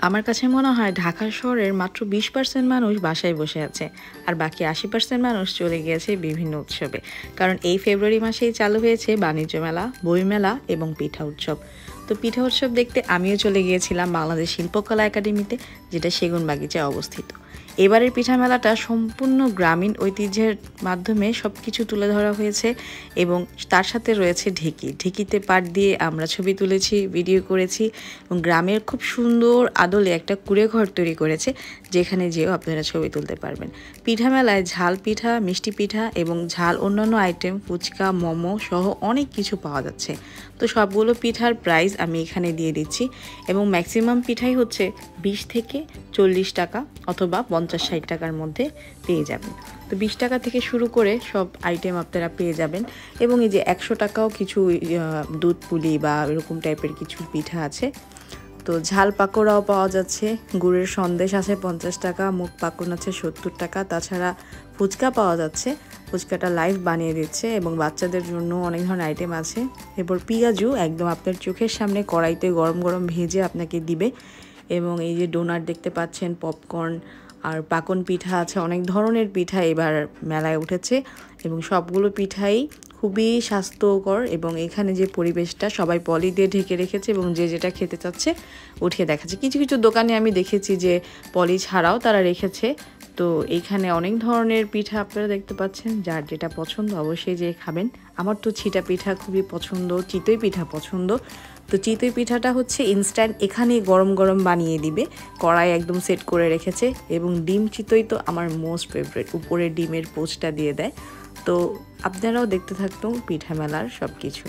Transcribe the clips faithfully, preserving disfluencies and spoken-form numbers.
আমার কাছে মনে হয় ঢাকা শহরের মাত্র বিশ পার্সেন্ট মানুষ বাসায় বসে আছে, আর বাকি আশি পার্সেন্ট মানুষ চলে গিয়েছে বিভিন্ন উৎসবে। কারণ এই ফেব্রুয়ারি মাসেই চালু হয়েছে বাণিজ্য মেলা, বই মেলা এবং পিঠা উৎসব। তো পিঠা উৎসব দেখতে আমিও চলে গিয়েছিলাম বাংলাদেশ শিল্পকলা একাডেমিতে, যেটা সেগুনবাগিচায় অবস্থিত। এবারের পিঠা মেলাটা সম্পূর্ণ গ্রামীণ ঐতিহ্যের মাধ্যমে সব কিছু তুলে ধরা হয়েছে এবং তার সাথে রয়েছে ঢেকি। ঢেকিতে পাট দিয়ে আমরা ছবি তুলেছি, ভিডিও করেছি এবং গ্রামের খুব সুন্দর আদলে একটা কুঁড়ে ঘর তৈরি করেছে, যেখানে যেও আপনারা ছবি তুলতে পারবেন। পিঠা মেলায় ঝাল পিঠা, মিষ্টি পিঠা এবং ঝাল অন্যান্য আইটেম, ফুচকা, মোমো সহ অনেক কিছু পাওয়া যাচ্ছে। তো সবগুলো পিঠার প্রাইস আমি এখানে দিয়ে দিচ্ছি এবং ম্যাক্সিমাম পিঠাই হচ্ছে বিশ থেকে চল্লিশ টাকা অথবা পঞ্চাশ ষাট টাকার মধ্যে পেয়ে যাবেন। তো বিশ টাকা থেকে শুরু করে সব আইটেম আপনারা পেয়ে যাবেন এবং এই যে একশো টাকাও কিছু দুধ পুলি বা এরকম টাইপের কিছু পিঠা আছে। তো ঝাল পাকোড়াও পাওয়া যাচ্ছে, গুড়ের সন্দেশ আছে পঞ্চাশ টাকা, মুগ পাকন আছে সত্তর টাকা। তাছাড়া ফুচকা পাওয়া যাচ্ছে, ফুচকাটা লাইভ বানিয়ে দিচ্ছে এবং বাচ্চাদের জন্য অনেক ধরনের আইটেম আছে। এরপর পেঁয়াজু একদম আপনার চোখের সামনে কড়াইতে গরম গরম ভেজে আপনাকে দিবে। এবং এই যে ডোনাট দেখতে পাচ্ছেন, পপকর্ন আর পাকন পিঠা আছে, অনেক ধরনের পিঠা এবার মেলায় উঠেছে এবং সবগুলো পিঠাই খুবই স্বাস্থ্যকর। এবং এখানে যে পরিবেশটা, সবাই পলি দিয়ে ঢেকে রেখেছে এবং যে যেটা খেতে চাচ্ছে উঠিয়ে দেখাচ্ছে। কিছু কিছু দোকানে আমি দেখেছি যে পলি ছাড়াও তারা রেখেছে। তো এইখানে অনেক ধরনের পিঠা আপনারা দেখতে পাচ্ছেন, যার যেটা পছন্দ অবশ্যই যে খাবেন। আমার তো ছিটা পিঠা খুবই পছন্দ, চিতই পিঠা পছন্দ। তো চিতই পিঠাটা হচ্ছে ইনস্ট্যান্ট এখানেই গরম গরম বানিয়ে দিবে, কড়াই একদম সেট করে রেখেছে। এবং ডিম চিতই তো আমার মোস্ট ফেভারিট, উপরে ডিমের পোচটা দিয়ে দেয়। তো আপনারাও দেখতে থাকতো পিঠা মেলার সব কিছু।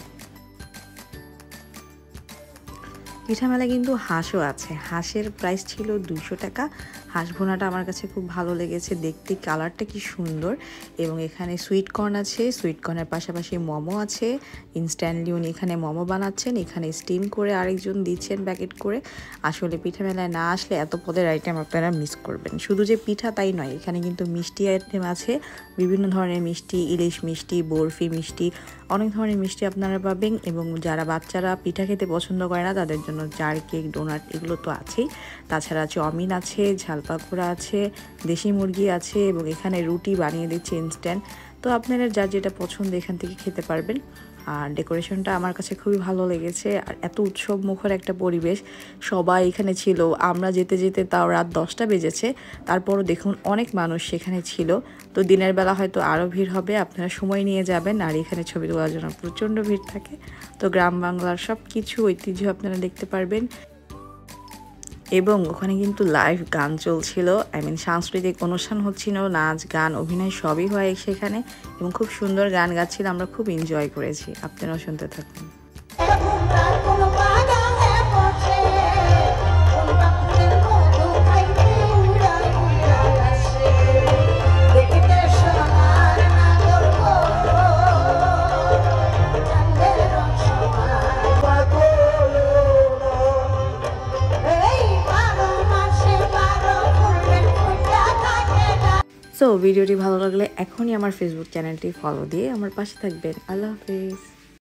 পিঠা মেলা কিন্তু হাঁসও আছে, হাঁসের প্রাইস ছিল দুশো টাকা। হাঁস ভুনাটা আমার কাছে খুব ভালো লেগেছে, দেখতে কালারটা কি সুন্দর। এবং এখানে সুইট কর্ন আছে, সুইট কর্নের পাশাপাশি মোমো আছে। ইনস্ট্যান্টলি উনি এখানে মোমো বানাচ্ছেন, এখানে স্টিম করে আরেকজন দিচ্ছেন প্যাকেট করে। আসলে পিঠা মেলায় না আসলে এত পদের আইটেম আপনারা মিস করবেন। শুধু যে পিঠা তাই নয়, এখানে কিন্তু মিষ্টি আইটেম আছে, বিভিন্ন ধরনের মিষ্টি, ইলিশ মিষ্টি, বরফি মিষ্টি, অনেক ধরনের মিষ্টি আপনারা পাবেন। এবং যারা বাচ্চারা পিঠা খেতে পছন্দ করে না তাদের জন্য চার, কেক, ডোনাট এগুলো তো আছেই। তাছাড়া চাউমিন আছে, ঝাল পাকোড়া আছে, দেশি মুরগি আছে এবং এখানে রুটি বানিয়ে দিচ্ছে ইনস্ট্যান্ট। তো আপনারা যার যেটা পছন্দ এখান থেকে খেতে পারবেন। আর ডেকোরেশনটা আমার কাছে খুবই ভালো লেগেছে, আর এত উৎসব মুখর একটা পরিবেশ, সবাই এখানে ছিল। আমরা যেতে যেতে তাও রাত দশটা বেজেছে, তারপরও দেখুন অনেক মানুষ সেখানে ছিল। তো দিনের বেলা হয়তো আরও ভিড় হবে, আপনারা সময় নিয়ে যাবেন। আর এখানে ছবি তোলার জন্য প্রচণ্ড ভিড় থাকে। তো গ্রাম বাংলার সব কিছু ঐতিহ্য আপনারা দেখতে পারবেন। এবং ওখানে কিন্তু লাইভ গান চলছিল, আই মিন সাংস্কৃতিক অনুষ্ঠান হচ্ছিল, নাচ গান অভিনয় সবই হয় সেখানে এবং খুব সুন্দর গান গাচ্ছিল, আমরা খুব এনজয় করেছি। আপনারাও শুনতে থাকুন। সো ভিডিওটি ভালো লাগলে এখনই আমার ফেসবুক চ্যানেলটি ফলো দিয়ে আমার পাশে থাকবেন। আল্লাহ হাফেজ।